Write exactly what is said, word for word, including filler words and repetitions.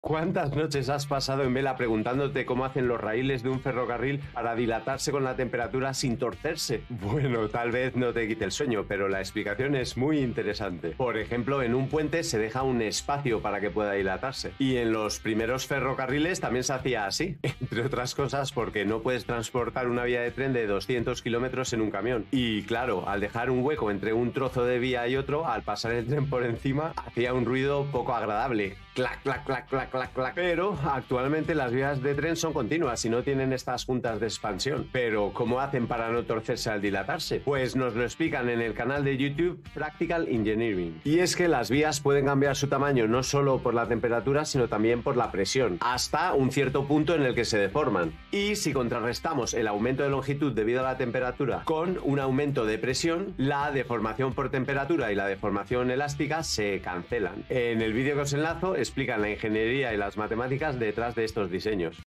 ¿Cuántas noches has pasado en vela preguntándote cómo hacen los raíles de un ferrocarril para dilatarse con la temperatura sin torcerse? Bueno, tal vez no te quite el sueño, pero la explicación es muy interesante. Por ejemplo, en un puente se deja un espacio para que pueda dilatarse. Y en los primeros ferrocarriles también se hacía así. Entre otras cosas porque no puedes transportar una vía de tren de doscientos kilómetros en un camión. Y claro, al dejar un hueco entre un trozo de vía y otro, al pasar el tren por encima, hacía un ruido poco agradable. Clac, clac, clac, clac, clac, clac. Pero actualmente las vías de tren son continuas y no tienen estas juntas de expansión. Pero ¿cómo hacen para no torcerse al dilatarse? Pues nos lo explican en el canal de YouTube Practical Engineering. Y es que las vías pueden cambiar su tamaño no solo por la temperatura, sino también por la presión, hasta un cierto punto en el que se deforman. Y si contrarrestamos el aumento de longitud debido a la temperatura con un aumento de presión, la deformación por temperatura y la deformación elástica se cancelan. En el vídeo que os enlazo explican la ingeniería y las matemáticas detrás de estos diseños.